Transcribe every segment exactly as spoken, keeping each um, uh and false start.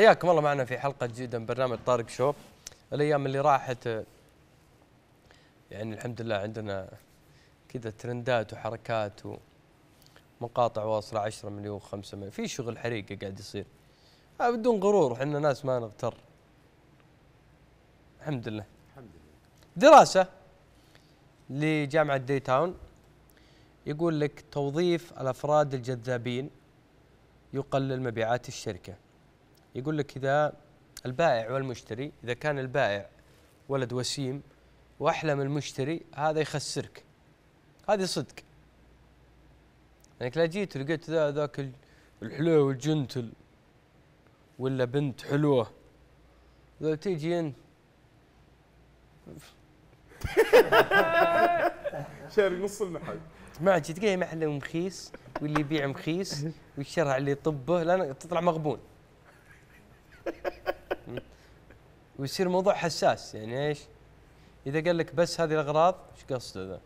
حياكم الله معنا في حلقة جديدة من برنامج طارق شو. الأيام اللي راحت يعني الحمد لله عندنا كذا ترندات وحركات ومقاطع واصلة عشرة مليون وخمسة مليون، في شغل حريقة قاعد يصير بدون غرور، احنا ناس ما نغتر الحمد لله. الحمد لله. دراسة لجامعة دي تاون يقول لك توظيف الأفراد الجذابين يقلل مبيعات الشركة. يقول لك إذا البائع والمشتري، إذا كان البائع ولد وسيم وأحلم المشتري، هذا يخسرك. هذه صدق. يعني لا جيت ولقيت ذا ذاك الحلو والجنتل ولا بنت حلوة، ذا تيجي انت شاري نص المحل ما جيت تلقاه محل مخيس، واللي يبيع مخيس والشرع اللي يطبه لان تطلع مغبون. ويصير موضوع حساس. يعني ايش؟ اذا قال لك بس هذه الاغراض، ايش قصده ذا؟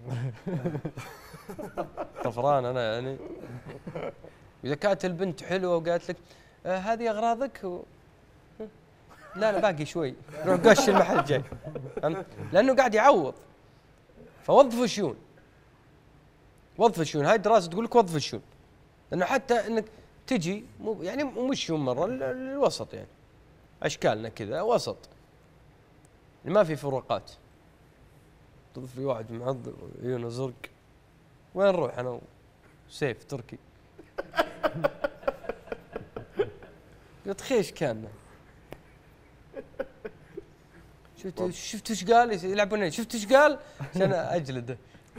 طفران انا يعني. اذا كانت البنت حلوه وقالت لك آه هذه اغراضك و... لا لا باقي شوي، روح قش المحل الجاي. لانه قاعد يعوض. فوظفوا الشؤون، وظف الشؤون. هاي دراسه تقول لك وظف الشؤون، لانه حتى انك تجي مو يعني مش شؤون مره الوسط، يعني اشكالنا كذا وسط ما في فروقات. تضيف لي واحد معضل وعيونه زرق، وين نروح انا وسيف تركي؟ قلت خيش كان شفت شفت ايش قال؟ يلعبون شفت ايش قال عشان اجلده.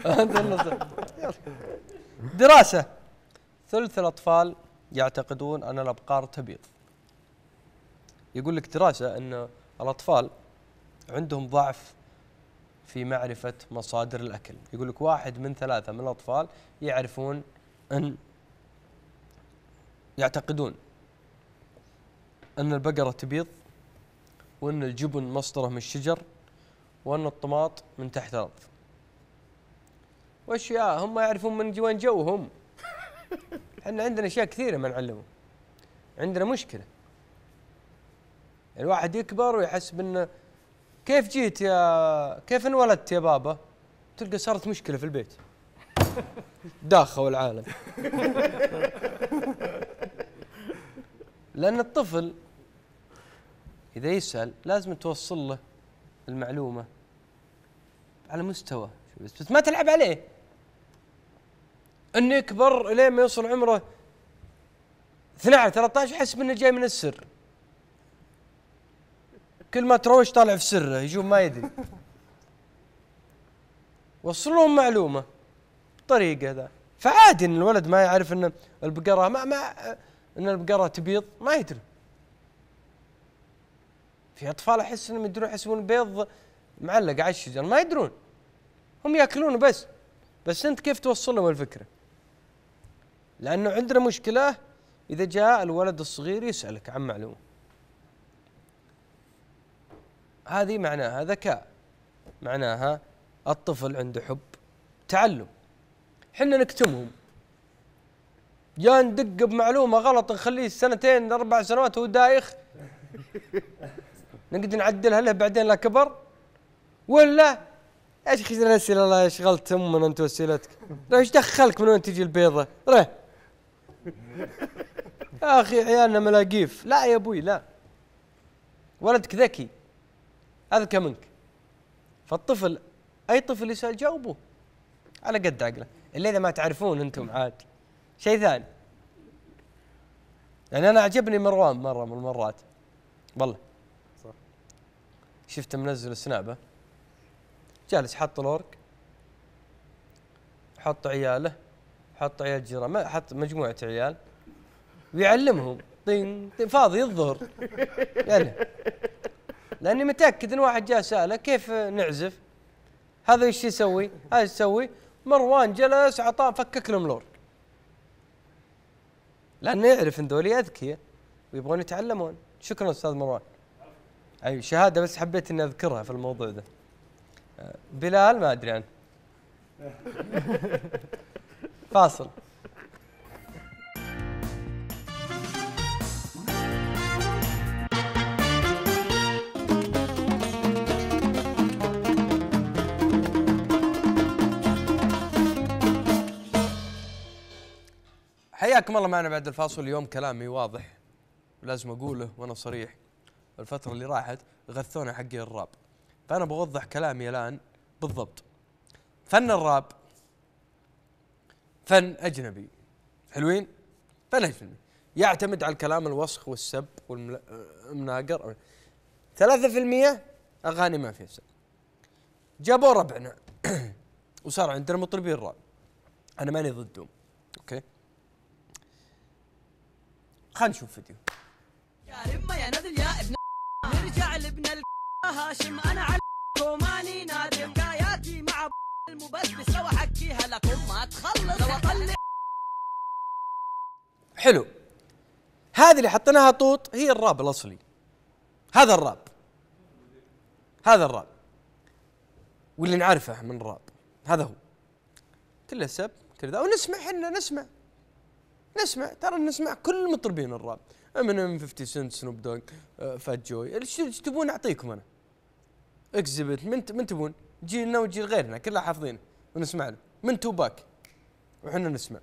دراسة ثلث الأطفال يعتقدون أن الأبقار تبيض. يقول لك دراسة أن الأطفال عندهم ضعف في معرفة مصادر الأكل. يقول لك واحد من ثلاثة من الأطفال يعرفون أن يعتقدون أن البقرة تبيض، وأن الجبن مصدره من الشجر، وأن الطماط من تحت الأرض. واشياء هم يعرفون من وين جوهم. احنا عندنا اشياء كثيره ما نعلمهم. عندنا مشكله. الواحد يكبر ويحسب انه كيف جيت يا كيف انولدت يا بابا؟ تلقى صارت مشكله في البيت. داخل العالم. لان الطفل اذا يسال لازم توصل له المعلومه على مستوى، بس ما تلعب عليه. انه يكبر لين ما يوصل عمره اثني عشر ثلاثة عشر يحسب انه جاي من السر. كل ما تروش طالع في سره، يجون ما يدري. وصلوا معلومه بطريقه ذا. فعادي ان الولد ما يعرف ان البقره ما ما ان البقره تبيض، ما يدري. في اطفال احس انهم يدرون، يحسبون البيض معلق على الشجر، ما يدرون. هم ياكلونه بس. بس انت كيف توصل لهم الفكره؟ لانه عندنا مشكله اذا جاء الولد الصغير يسالك عن معلومه. هذه معناها ذكاء، معناها الطفل عنده حب تعلم. حنا نكتمهم، يا ندق بمعلومه غلط نخليه سنتين اربع سنوات وهو دايخ نقدر نعدلها له بعدين لا كبر، ولا ايش خذ الاسئله؟ الله شغلت امنا انت واسئلتك. ايش دخلك من وين تجي البيضه؟ راه يا اخي عيالنا ملاقيف. لا يا ابوي لا، ولدك ذكي اذكى منك. فالطفل اي طفل يسال جاوبه على قد عقله، الا اذا ما تعرفون انتم عاد شيء ثاني. يعني انا عجبني مروان مره من المرات والله، صح، شفته منزل سنابه جالس حط الورق، حط عياله، حط عيال جيران، ما حط مجموعه عيال ويعلمهم. طين طين فاضي الظهر يعني. لاني متاكد ان واحد جاء ساله كيف نعزف، هذا ايش يسوي، هذا ايش يسوي. مروان جلس عطاه فكك لهم الورق، لانه يعرف ان ذولي اذكياء ويبغون يتعلمون. شكرا استاذ مروان. اي شهاده بس حبيت اني اذكرها في الموضوع ذا. بلال ما ادري عنه. فاصل. حياكم الله معنا بعد الفاصل. اليوم كلامي واضح ولازم اقوله وانا صريح. الفترة اللي راحت غثونا حقي الراب، فانا بوضح كلامي الان بالضبط. فن الراب فن اجنبي، حلوين؟ فن اجنبي يعتمد على الكلام الوسخ والسب والمناقر. ثلاثة في المية اغاني ما فيها سب. جابوا ربعنا وصار عندنا مطربين راب، انا ماني ضدهم، اوكي؟ خلينا نشوف فيديو. يا رمى يا نذل يا ابن نرجع لابن هاشم، انا على ماني نادم، حكاياتي مع المبسبس لو احكيها لكم ما تخلص. لو اطلع حلو، هذه اللي حطيناها طوط هي الراب الاصلي. هذا الراب، هذا الراب واللي نعرفه من الراب هذا هو، كله سب كذا. ونسمع حنا نسمع نسمع ترى نسمع كل مطربين الراب، امينيم، خمسين سنت، سنوب دوغ، فات جوي. ايش تبون اعطيكم انا؟ اكزبت من من تبون؟ جيلنا وجيل غيرنا كلها حافظينه ونسمع له، من توباك وحنا نسمع.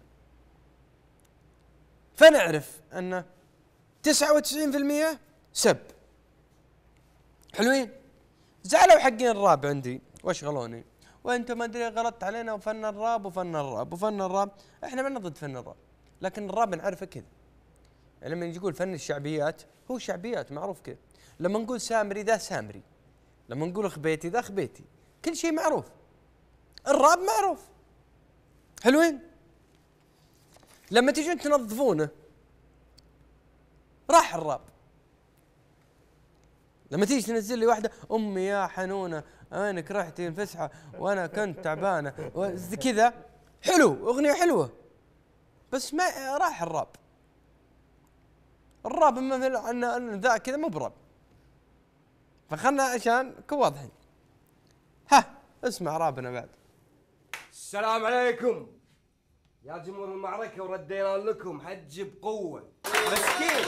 فنعرف ان تسعة وتسعين بالمئة سب. حلوين؟ زعلوا حقين الراب عندي واشغلوني، وانت ما ادري غلطت علينا وفن الراب وفن الراب وفن الراب. احنا ما ضد فن الراب، لكن الراب نعرفه كذا. يعني لما نقول فن الشعبيات هو شعبيات معروف كذا، لما نقول سامري ذا سامري، لما نقول خبيتي ذا خبيتي، كل شيء معروف. الراب معروف. حلوين؟ لما تيجون تنظفونه راح الراب. لما تيجي تنزل لي واحده امي يا حنونه وينك رحتي الفسحه وانا كنت تعبانه كذا، حلو، اغنيه حلوه، بس ما راح الراب. الراب مثل ان ذا كذا مو براب. فخلنا عشان نكون واضحين. ها اسمع رابنا بعد. السلام عليكم يا جمهور المعركة، وردينا لكم حج بقوة. مسكين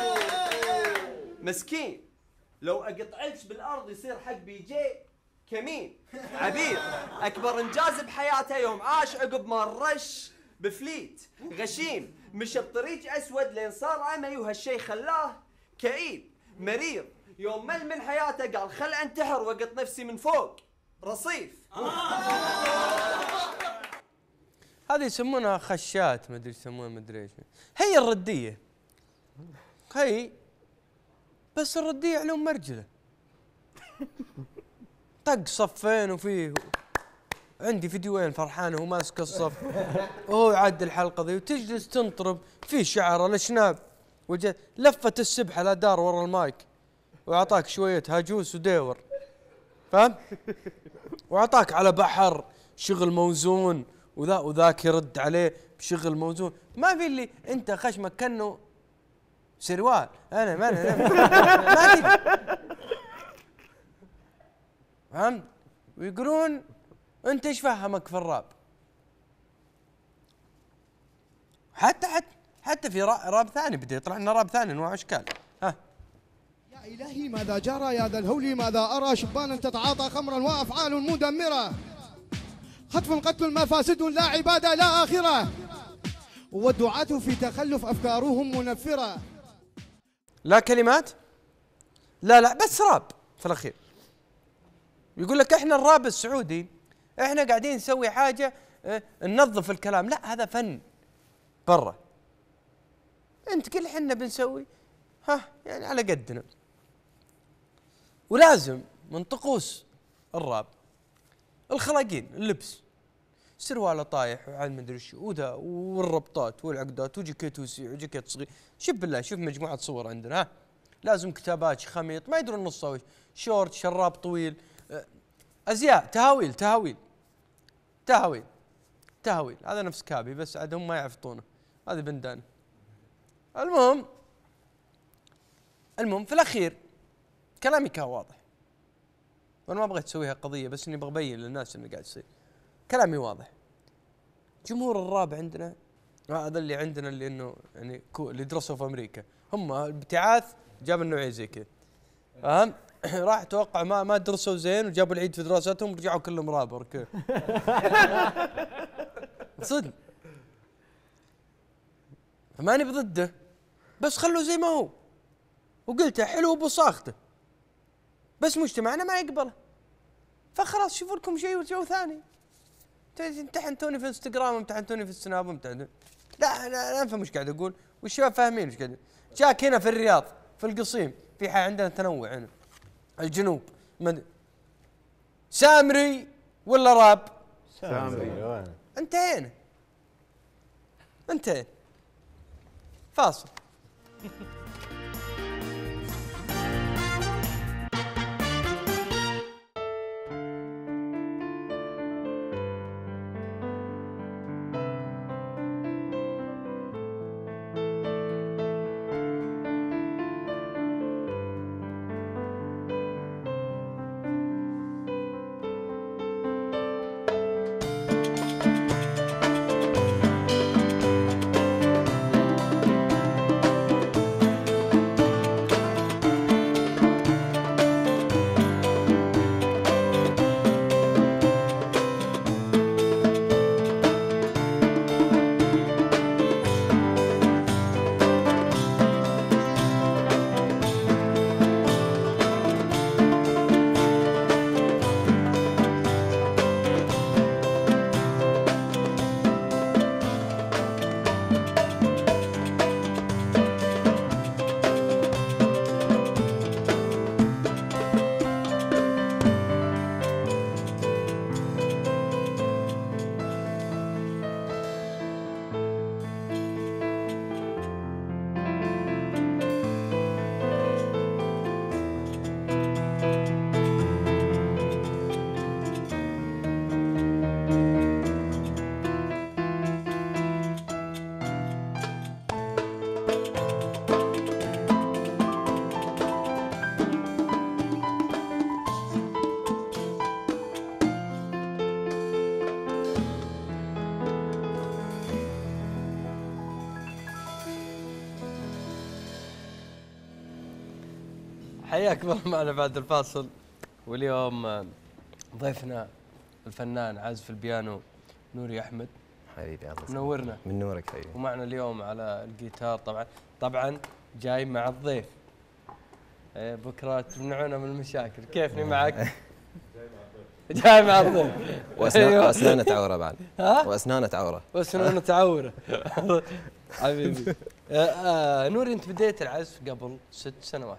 مسكين لو اقطعلش بالارض يصير حق بي جي كمين. عبير اكبر انجاز بحياته يوم عاش عقب ما رش بفليت. غشيم مشى بطريق اسود لين صار عمي، وهالشي خلاه كئيب مريض. يوم مل من حياته قال خل انتحر وقط نفسي من فوق رصيف. هذه يسمونها خشات، ما ادري يسمونها ما ادري ايش. هي الرديه، هي بس الرديه علوم مرجله. طق صفين وفيه عندي فيديوين فرحان وهو ماسك الصف وهو يعد الحلقه ذي، وتجلس تنطرب في شعر الاشناب وجه لفه السبحه لا دار ورا المايك، واعطاك شويه هاجوس وديور، فاهم؟ واعطاك على بحر شغل موزون، وذا وذاك يرد عليه بشغل موزون. ما في اللي انت خشمك كانه سروال. انا ما انا ما تجي، فهمت؟ ويقولون انت ايش فهمك في الراب؟ حتى حتى حتى في راب ثاني بدا يطلع لنا راب ثاني انواع اشكال. ها يا إلهي ماذا جرى يا ذا الهول، ماذا أرى شبانا تتعاطى خمرا وأفعال مدمرة، خطف قتل مفاسد لا عبادة لا آخرة، والدعاة في تخلف أفكارهم منفرة. لا كلمات، لا لا بس راب في الأخير. يقول لك احنا الراب السعودي احنا قاعدين نسوي حاجة اه ننظف الكلام. لا هذا فن برا. انت قل احنا بنسوي ها يعني على قدنا. ولازم من طقوس الراب الخلاقين، اللبس، سرواله طايح وعاد مدري شو وذا والربطات والعقدات وجاكيت وسيع وجاكيت صغير. شوف بالله شوف مجموعه صور عندنا. ها لازم كتابات خميط ما يدرون نص شورت شراب طويل، ازياء، تهاويل تهاويل تهاويل تهاويل. هذا نفس كابي بس عاد هم ما يعفطونه، هذه بندان. المهم المهم في الاخير كلامي كان واضح، وانا ما بغيت اسويها قضيه بس اني ببين للناس اللي قاعد يصير. كلامي واضح. جمهور الراب عندنا هذا اللي عندنا اللي انه يعني اللي درسوا في امريكا، هم ابتعاث جاب النوعيه زي كذا، فاهم؟ راح توقع ما ما درسوا زين وجابوا العيد في دراستهم ورجعوا كلهم رابر كذا. صدق، ماني بضده بس خلوه زي ما هو، وقلته حلو بصاغته بس مجتمعنا ما يقبله، فخلاص شوفوا لكم شيء جو ثاني. امتحنتوني في انستغرام وامتحنتوني في السناب وامتحنتوني، لا انا لا افهم ايش قاعد اقول، والشباب فاهمين ايش قاعد. جاك هنا في الرياض في القصيم في حي عندنا تنوع هنا الجنوب مد... سامري ولا راب؟ سامري. انتهينا انتهينا فاصل. حياك الله معنا بعد الفاصل. واليوم ضيفنا الفنان عازف البيانو نوري احمد. حبيبي الله منورنا. من نورك حبيبي. ومعنا اليوم على الجيتار طبعا طبعا جاي مع الضيف. إيه بكره تمنعونا من المشاكل، كيفني معك؟ جاي مع الضيف. واسنانه تعوره بعد. ها؟ واسنانه تعوره. واسنانه تعوره. حبيبي. آه آه نوري انت بديت العزف قبل ست سنوات.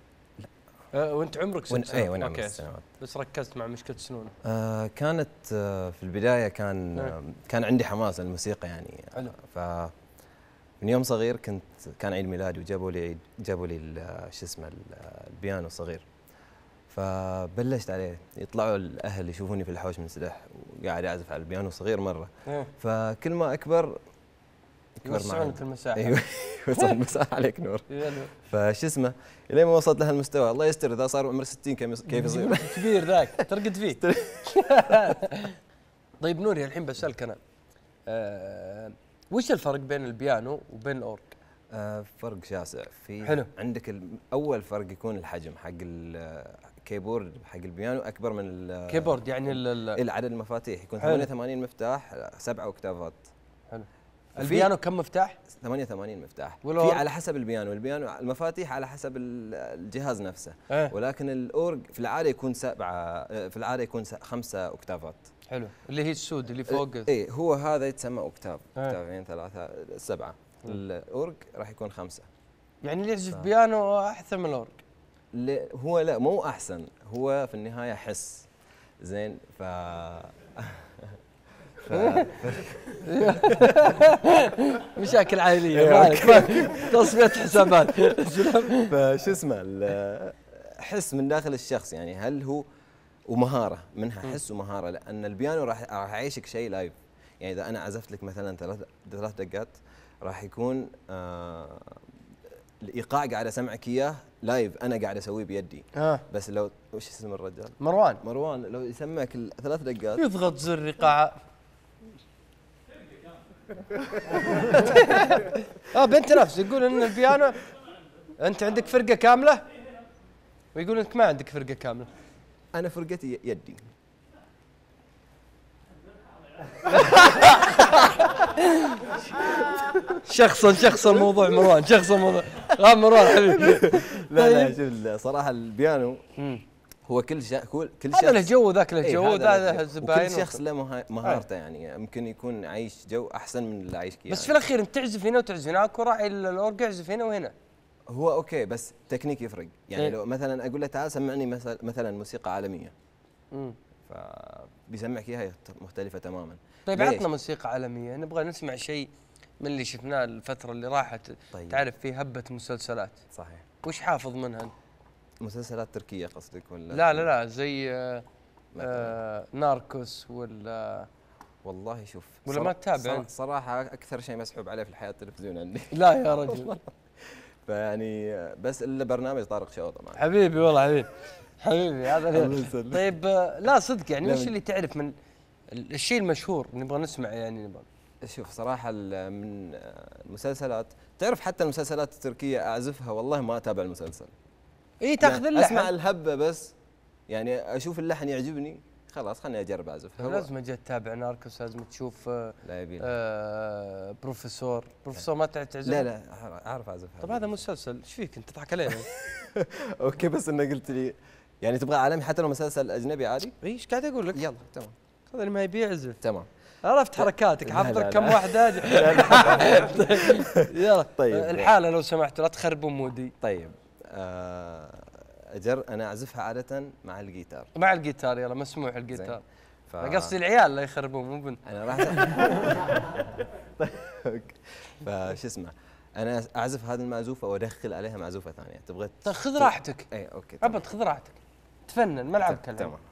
أه وانت عمرك ست ون... سنوات؟ اي وانا عمري ست سنوات. بس ركزت مع مشكلة سنونه. آه كانت آه في البدايه كان آه كان عندي حماس للموسيقى يعني. حلو. ف من يوم صغير كنت كان عيد ميلادي وجابوا لي جابوا لي شو اسمه البيانو الصغير. فبلشت عليه، يطلعوا الاهل يشوفوني في الحوش منسدح وقاعد اعزف على البيانو صغير مره. إيه. فكل ما اكبر يوسعون المساحه. ايوه يوسعون المساحه عليك نور. فش اسمه الين ما وصلت لهالمستوى، الله يستر اذا صار عمر ستين كيف يصير؟ كبير ذاك ترقد فيه. طيب نوري الحين بسالك انا أه وش الفرق بين البيانو وبين الاورج؟ آه فرق شاسع. في حلو. عندك اول فرق يكون الحجم حق الكيبورد حق البيانو اكبر من الكيبورد، يعني العدد المفاتيح يكون ثمانية وثمانين مفتاح سبعة اوكتافات. حلو. البيانو كم مفتاح؟ ثمانية وثمانين مفتاح. في على حسب البيانو، البيانو المفاتيح على حسب الجهاز نفسه. اه. ولكن الاورج في العاده يكون سبعة، في العاده يكون خمسة اوكتافات. حلو. اللي هي السود اللي فوق. اي هو هذا يتسمى اوكتاف. اوكتافين ثلاثة سبعة. الاورج راح يكون خمسة. يعني اللي يعزف بيانو احسن من الاورج؟ هو لا مو احسن، هو في النهايه حس زين. ف مشاكل عائليه مالك تصفيه حسابات. فش اسمه حس من داخل الشخص، يعني هل هو ومهاره منها، حس ومهاره. لان البيانو راح راح يعيشك شيء لايف. يعني اذا انا عزفت لك مثلا ثلاث ثلاث دقات راح يكون آه الايقاع قاعد اسمعك اياه لايف، انا قاعد اسويه بيدي. آه. بس لو وش اسم الرجال؟ مروان. مروان لو يسمعك الثلاث دقات يضغط زر ايقاع. اه بنت نفس يقول ان البيانو انت عندك فرقه كامله ويقول انك ما عندك فرقه كامله. انا فرقتي يدي. شخصا شخصا الموضوع مروان، شخصا الموضوع غاب مروان حبيبي. لا لا شوف صراحه البيانو هو كل شيء كل كل شخص هذا له جو ذاك له إيه جو هذا ذا له جو. الزباين وكل شخص له مها- مهارته يعني ممكن يكون عايش جو احسن من اللي عايش بس في الاخير انت تعزف هنا وتعزف هناك وراعي الاورج يعزف هنا وهنا. هو اوكي بس تكنيك يفرق يعني إيه. لو مثلا اقول له تعال سمعني مثلا مثلا موسيقى عالميه امم فبيسمعك اياها مختلفه تماما. طيب ليش؟ عطنا موسيقى عالميه، نبغى نسمع شيء من اللي شفناه الفتره اللي راحت. طيب. تعرف في هبه مسلسلات، صحيح. وش حافظ منها؟ مسلسلات تركيه قصدك ولا؟ لا لا لا زي آه آه ناركوس ولا والله شوف ولا صرا- ما تتابع صرا- أنت؟ صراحه اكثر شيء مسحوب عليه في الحياه التلفزيون عندي. لا يا رجل. فيعني بس الا برنامج طارق شوطه معنا. حبيبي والله حبيبي حبيبي هذا الله اللي- يسلمك. طيب آه، لا صدق يعني لا وش من- اللي تعرف من ال- الشيء المشهور نبغى نسمع يعني نبغى. شوف صراحه ال- من المسلسلات تعرف حتى المسلسلات التركيه اعزفها والله ما اتابع المسلسل. اي تاخذ يعني اللحن. اسمع الهبه بس يعني اشوف اللحن يعجبني خلاص خلني اجرب اعزفها. لازم اجي اتابع ناركوس، لازم تشوف آه لا يبي آه بروفيسور بروفيسور ما تعرف تعزف؟ لا لا اعرف اعزفها. طب هذا مسلسل ايش فيك انت تضحك علينا؟ اوكي بس انك قلت لي يعني تبغى عالمي حتى لو مسلسل اجنبي عادي؟ ايش قاعد اقول لك؟ يلا تمام هذا اللي ما يبي يعزف. تمام. عرفت حركاتك، لا، حافظ لا، لك كم لا. واحده. يلا طيب. الحاله لو سمحت لا تخربون مودي. طيب آه، أجر أنا أعزفها عادة مع الجيتار. مع الجيتار يلا مسموح الجيتار. ف... أنا قصدي العيال لا يخربون مو بنت. أنا راح طيب أوكي. فش اسمه أنا أعزف هذه المعزوفة وأدخل عليها معزوفة ثانية تبغى طيب خذ راحتك. إي أوكي ابد خذ راحتك، تفنن ملعبك الحين. تمام.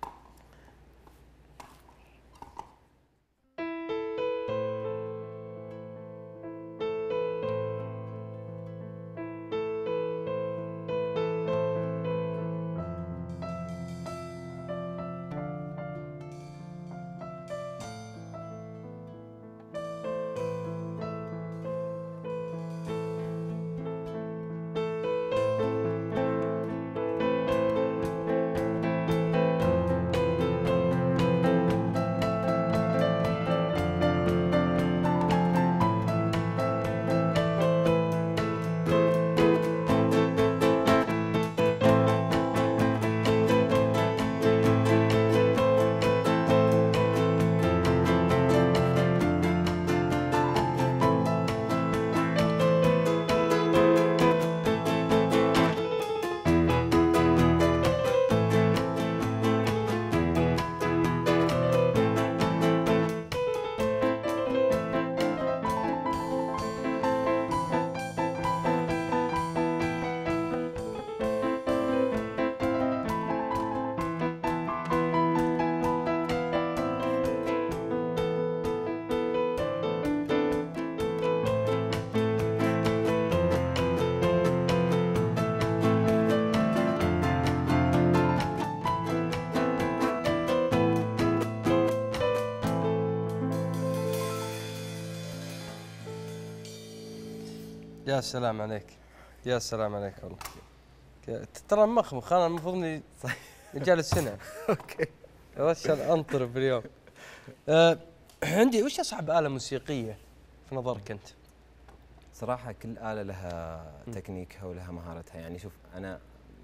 يا سلام عليك، يا سلام عليك والله. ك- ترى مخمخ انا المفروض اني رجال السنه. اوكي رشل انطرب اليوم. أه عندي وش اصعب آلة موسيقية في نظرك انت؟ صراحة كل آلة لها تكنيكها ولها مهارتها. يعني شوف أنا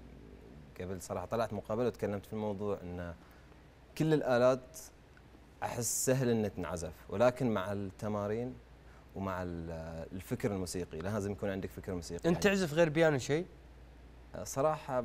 قبل صراحة طلعت مقابلة وتكلمت في الموضوع أن كل الآلات أحس سهل أن تنعزف، ولكن مع التمارين ومع ال- الفكر الموسيقي لازم يكون عندك فكر موسيقي. انت تعزف غير بيانو شيء؟ صراحة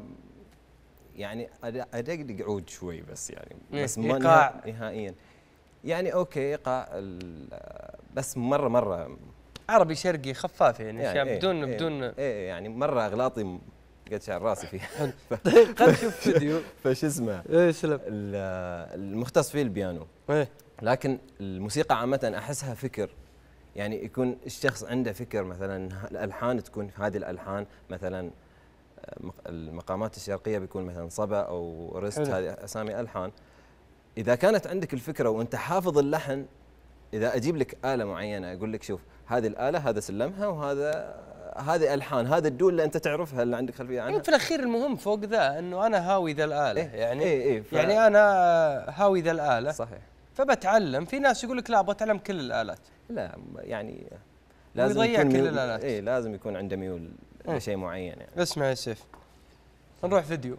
يعني أد- أدقدق عود شوي بس يعني إيه، بس ما إيقاع. نها- نهائيا يعني أوكي إيقاع ال- بس مرة مرة عربي شرقي خفاف يعني, يعني يعني إيه بدون إيه بدون إيه يعني مرة أغلاطي م- قد شعر راسي فيها. طيب خلينا نشوف فيديو. فش اسمه ايه سلام. ال- المختص فيه البيانو، ايه لكن الموسيقى عامة أحسها فكر. يعني يكون الشخص عنده فكر، مثلا الألحان تكون هذه الألحان مثلا مق- المقامات الشرقية بيكون مثلا صبا أو رست، حلو. هذه أسامي ألحان. إذا كانت عندك الفكرة وأنت حافظ اللحن، إذا أجيب لك آلة معينة أقول لك شوف هذه الآلة هذا سلمها وهذا هذه ألحان هذا الدول اللي أنت تعرفها اللي عندك خلفية عنها. في الاخير المهم فوق ذا انه انا هاوي ذا الآلة إيه يعني إيه إيه ف- يعني انا هاوي ذا الآلة صحيح. فبتعلم. في ناس يقول لك لا ابغى اتعلم كل الالات. لا يعني لازم لازم يكون كل ميول- الآلات. اي لازم يكون عنده ميول إيه. لشيء معين يعني. اسمع يا سيف، نروح فيديو.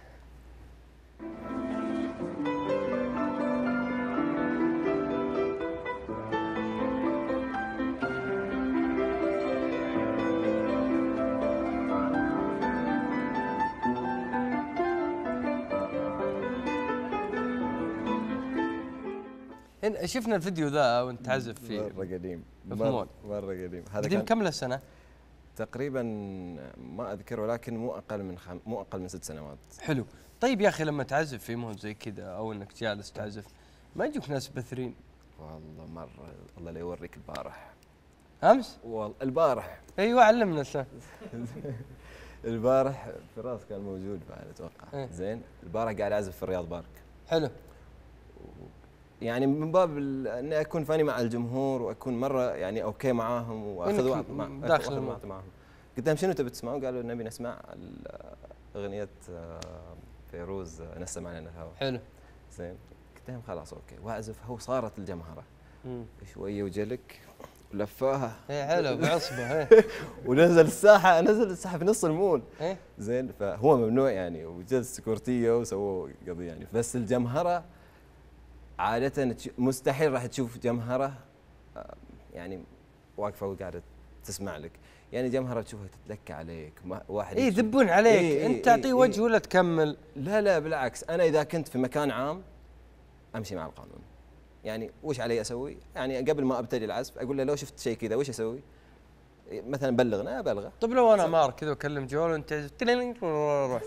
هنا شفنا الفيديو ذا وانت تعزف فيه مره قديم في مره, مول. مرة قديم. هذا قديم كان كم له سنه؟ تقريبا ما اذكر، ولكن مو اقل من خم... مو اقل من ست سنوات. حلو. طيب يا اخي لما تعزف في مود زي كذا او انك جالس تعزف ما يجوك ناس بثرين؟ والله مره الله لا يوريك البارح. امس؟ والله البارح ايوه علمنا السنة. البارح فراس كان موجود بعد اتوقع. إيه. زين البارح قاعد اعزف في الرياض بارك. حلو. يعني من باب ال- اني اكون فاني مع الجمهور واكون مره يعني اوكي معاهم واخذ إنك وقت مع داخل واخذ الموضوع. وقت معاهم. قلت لهم شنو تبي تسمعوا؟ قالوا نبي نسمع ال- اغنيه آه، فيروز آه، نسم علينا الهوى. حلو. زين قلت لهم خلاص اوكي واعزف. هو صارت الجمهره امم شويه وجلك ولفاها ايه حلو بعصبه ايه. ونزل الساحه، نزل الساحه في نص المول. ايه زين فهو ممنوع يعني، وجت سكورتيه وسووا قضيه يعني. بس الجمهره عاده تش- مستحيل راح تشوف جمهره آه، يعني واقفه وقاعده تسمع لك. يعني جمهره تشوفها تتلكى عليك ما- واحد ايه يشوف- يذبون عليك. إيه انت إيه تعطيه إيه وجه إيه. ولا تكمل؟ لا لا بالعكس، انا اذا كنت في مكان عام امشي مع القانون. يعني وش علي اسوي؟ يعني قبل ما ابتدي العزف اقول له لو شفت شيء كذا وش اسوي؟ مثلا بلغنا ابلغه. طيب لو انا مار كذا واكلم جوال وانت تعزف تلينج روح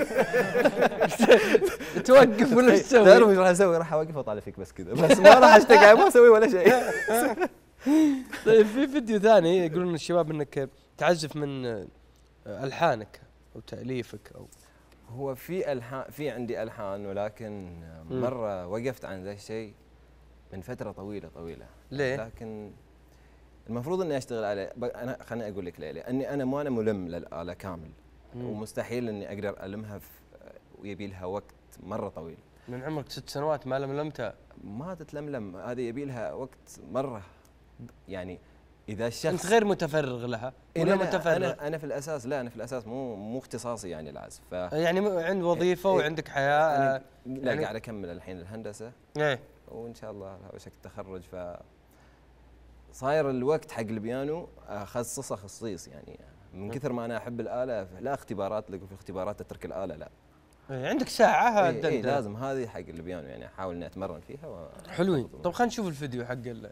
توقف ولا ايش تعرف تسوي؟ ايش راح اسوي؟ راح اوقف واطالع فيك بس كذا، بس ما راح اشتغل ما اسوي ولا شيء. طيب في فيديو ثاني يقولون الشباب انك تعزف من الحانك او تاليفك او هو في الحان، في عندي الحان، ولكن مره وقفت عن ذا الشيء من فتره طويله طويله. ليه؟ لكن المفروض اني اشتغل عليه. ب- انا خليني اقول لك ليه. لاني انا ما انا ملم للاله كامل، مم. ومستحيل اني اقدر المها في ويبي لها وقت مره طويل. من عمرك ست سنوات ما لملمتها. ما تتلملم، هذه يبي لها وقت مره. يعني اذا الشخص انت غير متفرغ لها إيه ولا لا لا، متفرغ؟ انا انا في الاساس لا انا في الاساس مو مو اختصاصي يعني العزف. ف يعني م- عند وظيفه إيه. وعندك حياه. أنا لا يعني- قاعد اكمل الحين الهندسه، ايه وان شاء الله على وشك التخرج. ف صاير الوقت حق البيانو اخصصه خصيص يعني. من كثر ما انا احب الاله لا اختبارات لك، وفي اختبارات تترك الاله لا. إيه، عندك ساعه إيه إيه دندن. لازم هذه حق البيانو يعني احاول اني اتمرن فيها و... حلوين. طب خلينا نشوف الفيديو حق ال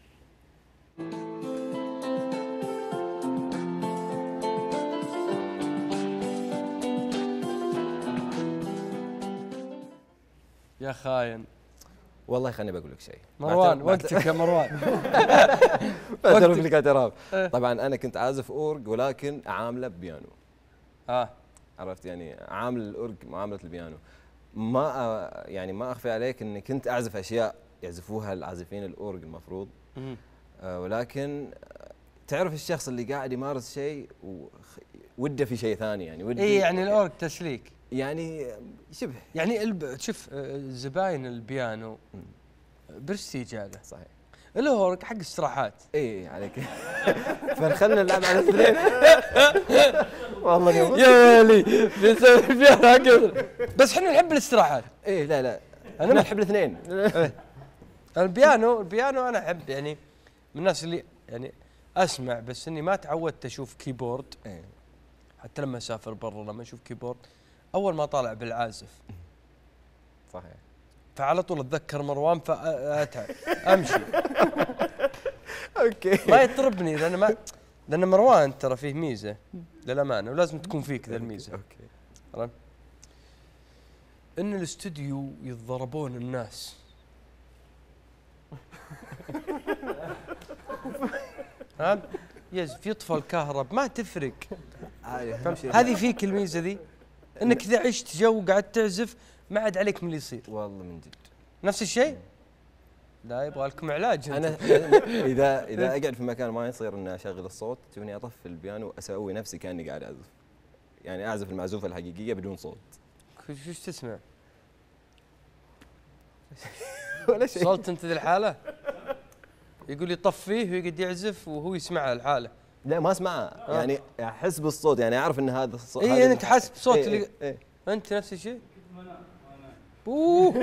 يا خاين والله خليني بقول لك شيء. مروان بعترف- وقتك يا مروان. بعترف لك اعتراف. إيه. طبعا انا كنت عازف اورج ولكن اعامله ببيانو. اه عرفت يعني عامل الاورج معامله البيانو. ما أ- يعني ما اخفي عليك اني كنت اعزف اشياء يعزفوها العازفين الاورج المفروض. مم. آه، ولكن آه، تعرف الشخص اللي قاعد يمارس شيء وده في شيء ثاني يعني وده اي يعني الاورج تسليك. يعني شبه يعني الب... شوف آه، زباين البيانو برستيج هذا. صحيح. الاورج حق استراحات. اي عليك. فخلنا نلعب على الاثنين. والله اليوم يا ولي بيسوي البيانو حق بس احنا نحب الاستراحات. ايه لا لا انا انا ما احب الاثنين. البيانو البيانو انا احب يعني من الناس اللي يعني اسمع بس اني ما تعودت اشوف كيبورد. إيه. حتى لما اسافر برا لما اشوف كيبورد اول ما طالع بالعازف صحيح. فعلى طول اتذكر مروان فاتعب امشي. اوكي. ما يطربني لان ما لان مروان ترى فيه ميزه للامانه ولازم تكون فيك ذا الميزه. اوكي. عرفت؟ ان الاستوديو يتضربون الناس. ها يزف يطفى الكهرب ما تفرق. عادي فهمت؟ هذه فيك الميزه ذي انك اذا عشت جو وقعدت تعزف ما عاد عليك من اللي يصير. والله من جد. نفس الشيء؟ لا يبغى لكم علاج. انا اذا اذا اقعد في مكان ما يصير اني اشغل الصوت توني اطفي البيانو اسوي نفسي كاني قاعد اعزف. يعني اعزف المعزوفه الحقيقيه بدون صوت. شو تسمع؟ ولا شيء. وصلت انت ذي الحاله؟ يقول لي طفيه ويقعد يعزف وهو يسمعها الحاله. لا ما اسمعها يعني احس بالصوت يعني اعرف ان هذا الصوت. اي انت حاسس بصوت إيه اللي إيه إيه. انت نفس الشيء؟ اوه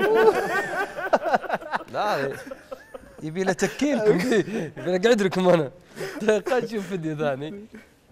لا يبي له تكيلكم ذي، يبي له قعد لكم انا. خلينا نشوف فيديو ثاني.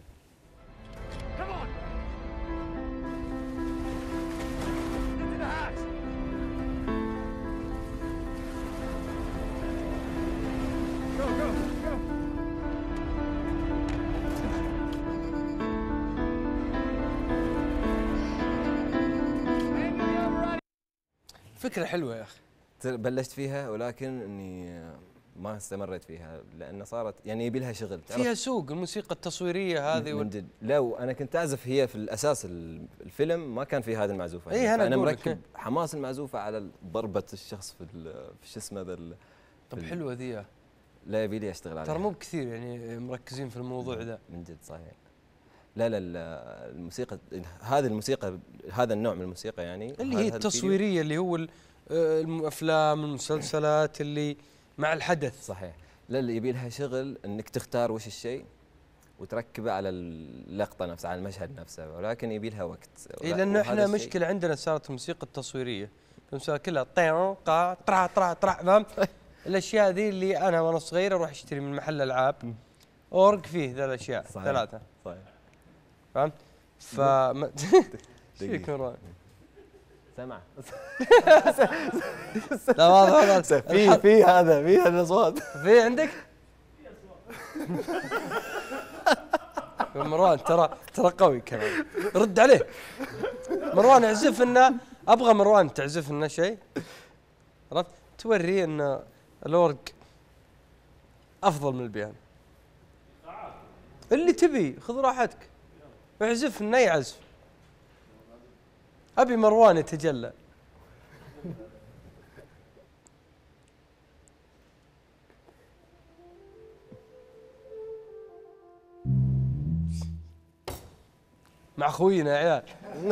فكرة حلوة يا أخي. بلشت فيها ولكن اني ما استمريت فيها لان صارت يعني يبي لها شغل. فيها سوق الموسيقى التصويريه هذه من جد. لا وانا كنت اعزف هي في الاساس الفيلم ما كان في هذه المعزوفه. اي انا انا أقول مركب لك. حماس المعزوفه على ضربه الشخص في في شو اسمه ذا. طب حلوه ذي. لا يبي لي اشتغل عليها. ترى مو بكثير يعني مركزين في الموضوع ذا. من جد صحيح. لا لا الموسيقى هذه الموسيقى هذا النوع من الموسيقى يعني اللي هي التصويريه اللي هو الافلام المسلسلات اللي مع الحدث. صحيح. لا اللي يبي لها شغل انك تختار وش الشيء وتركبه على اللقطه نفسها على المشهد نفسه ولكن يبي لها وقت. اي لانه احنا مشكله عندنا صارت الموسيقى التصويريه الموسيقى كلها طيع قا طرع طرع طرع فهمت؟ الاشياء ذي اللي انا وانا صغير اروح اشتري من محل العاب اورج فيه ذا الاشياء ثلاثه. صحيح. فهمت؟ ف شيك مروان سمع. لا واضح في في هذا في هذا الاصوات في عندك؟ مروان ترى ترى قوي كمان. رد عليه مروان اعزف لنا. ابغى مروان تعزف لنا شيء عرفت؟ توريه ان الاورج افضل من البيانو. اللي تبي خذ راحتك اعزف لنا اي عزف. ابي مروان يتجلى. مع اخوينا يا عيال.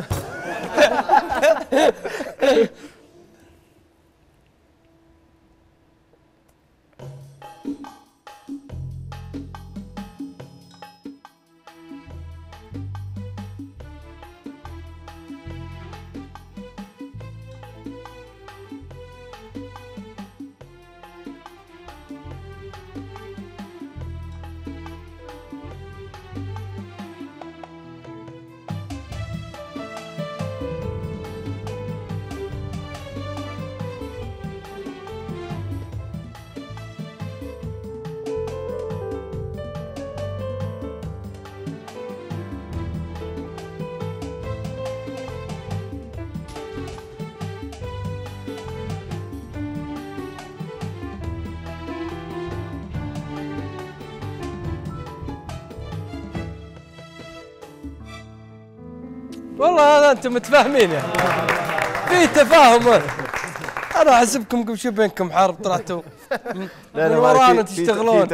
والله هذا انتم متفاهمين يعني في تفاهم. انا احسبكم قبل شوي بينكم حرب طلعتوا من ورانا تشتغلون.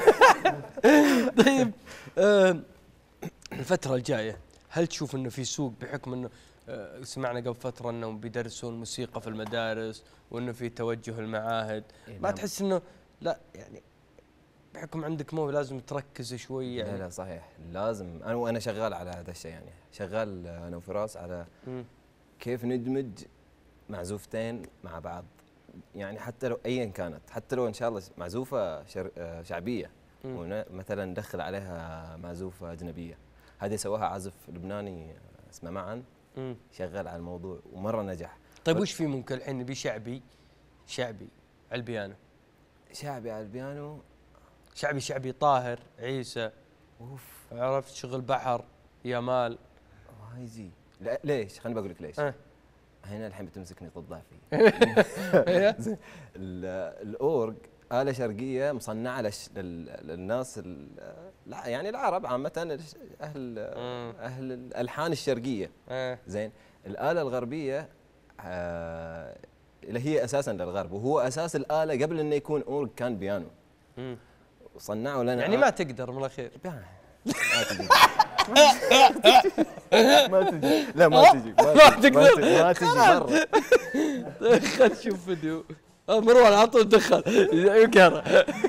طيب آه الفترة الجاية هل تشوف انه في سوق بحكم انه آه سمعنا قبل فترة انهم بيدرسون موسيقى في المدارس وانه في توجه المعاهد ما تحس انه لا يعني بحكم عندك مو لازم تركز شوي يعني؟ لا لا صحيح لازم. انا وانا شغال على هذا الشيء يعني شغال انا وفراس على م. كيف ندمج معزوفتين مع بعض يعني حتى لو ايا كانت حتى لو ان شاء الله معزوفه شعبيه مثلا ندخل عليها معزوفه اجنبيه. هذه سواها عازف لبناني اسمه معا م. شغال على الموضوع ومره نجح. طيب وش في ممكن الحين نبي شعبي شعبي على البيانو؟ شعبي على البيانو شعبي شعبي طاهر عيسى اوف عرفت شغل بحر يامال ما يجي. لا ليش خليني بقول لك ليش. أه. هنا الحين بتمسكني ضد ضعفي. الاورج آلة شرقية مصنعة لش للناس يعني العرب عامة اهل اهل الالحان الشرقية. أه. زين الآلة الغربية آه اللي هي اساسا للغرب وهو اساس الآلة قبل انه يكون اورج كان بيانو. م. وصنعوا لنا يعني ما تقدر من الاخير. ما تجي ما تجي لا ما تجي ما تقدر ما تجي مره. خل نشوف فيديو مروان على طول دخل يكره.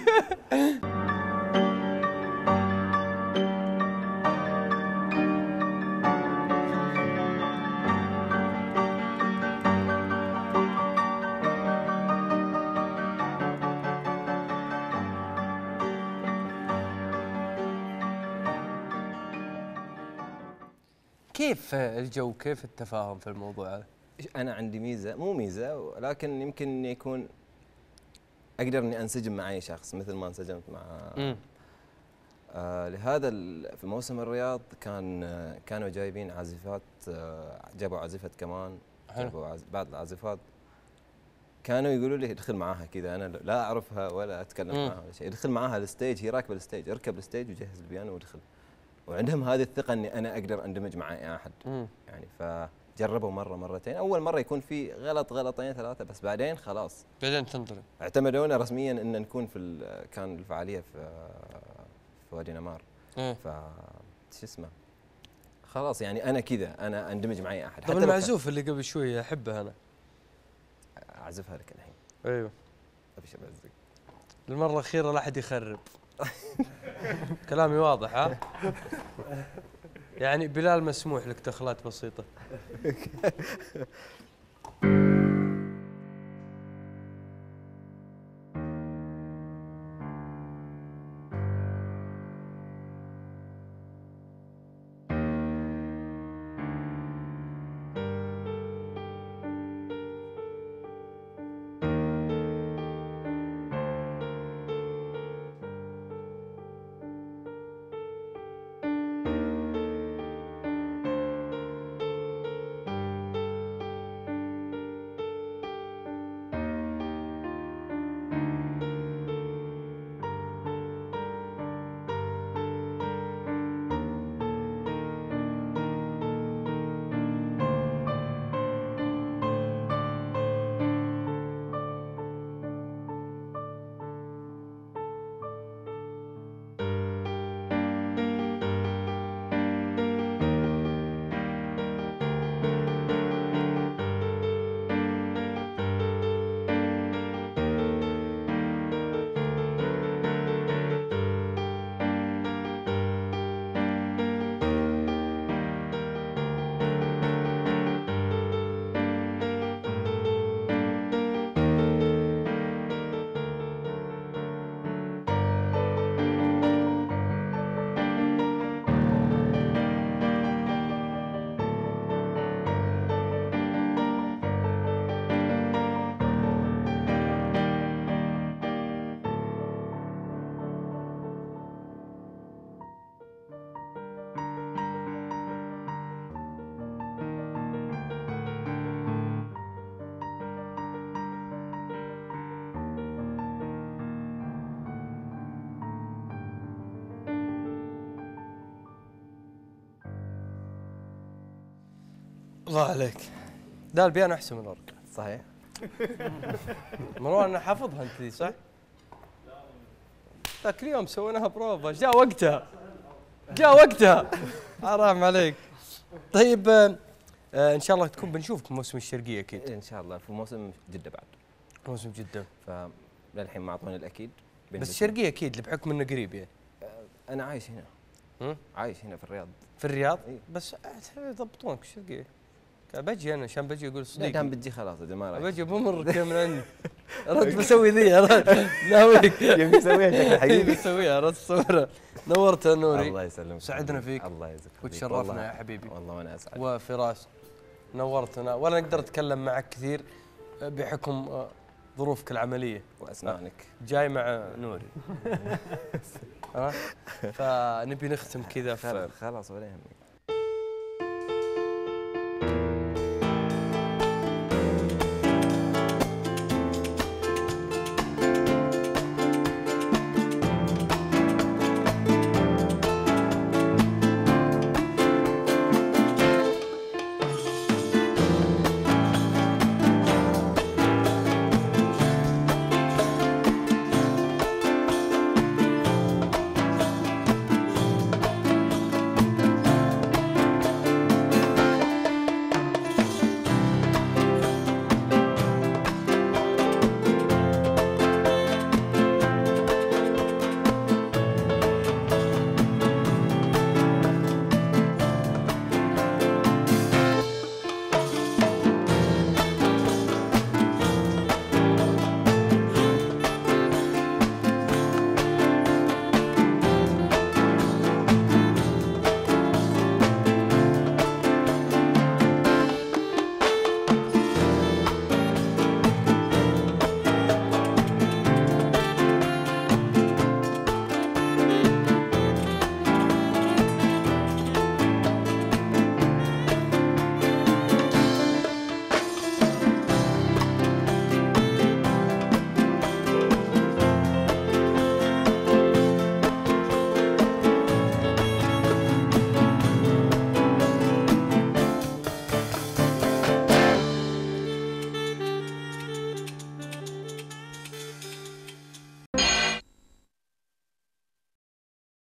كيف الجو كيف التفاهم في الموضوع هذا؟ انا عندي ميزه مو ميزه ولكن يمكن يكون اقدر اني انسجم مع اي شخص مثل ما انسجمت مع آه لهذا في موسم الرياض كان آه كانوا جايبين عازفات آه جابوا عازفه كمان جابوا عز بعض العازفات كانوا يقولوا لي ادخل معاها كذا انا لا اعرفها ولا اتكلم معها ولا شيء ادخل معاها الستيج هي راكبه الستيج اركب الستيج وجهز البيانو وادخل وعندهم هذه الثقه اني انا اقدر اندمج مع اي احد يعني فجربوا مره مرتين اول مره يكون في غلط غلطين ثلاثه بس بعدين خلاص بعدين تنطلق اعتمدونا رسميا ان نكون في كان الفعاليه في في وادي نمار ف شو اسمه خلاص يعني انا كذا انا اندمج مع اي احد حتى المعزوف اللي قبل شوي احبه انا اعزفها لك الحين ايوه ابشر بعزك المره الاخيره لا احد يخرب كلامي واضح ها يعني بلال مسموح لك دخلات بسيطه. الله عليك ده البيانو احسن من الورقه صحيح. مروان انا حافظها انت دي صح؟ ذاك اليوم سويناها بروفا جاء وقتها جاء وقتها حرام عليك. طيب آه ان شاء الله تكون بنشوفك في موسم الشرقيه اكيد ان شاء الله في موسم جده بعد موسم جده فللحين ما اعطوني الاكيد بس الشرقيه اكيد بحكم انه قريب يعني. انا عايش هنا م? عايش هنا في الرياض في الرياض إيه؟ بس يضبطونك الشرقيه بجي انا عشان بجي اقول صديقي دام بتجي خلاص يا جماعه بجي بمر كذا من عندي رد بسوي ذي ناويك يبي يسويها شكل حقيقي بسويها رد صورة. نورت يا نوري الله يسلمك سعدنا فيك الله يجزاك وتشرفنا يا حبيبي والله وانا اسعد وفراس نورتنا ولا نقدر اتكلم معك كثير بحكم ظروفك العمليه واسنانك جاي مع نوري ها فنبي نختم كذا خلاص ولا يهمك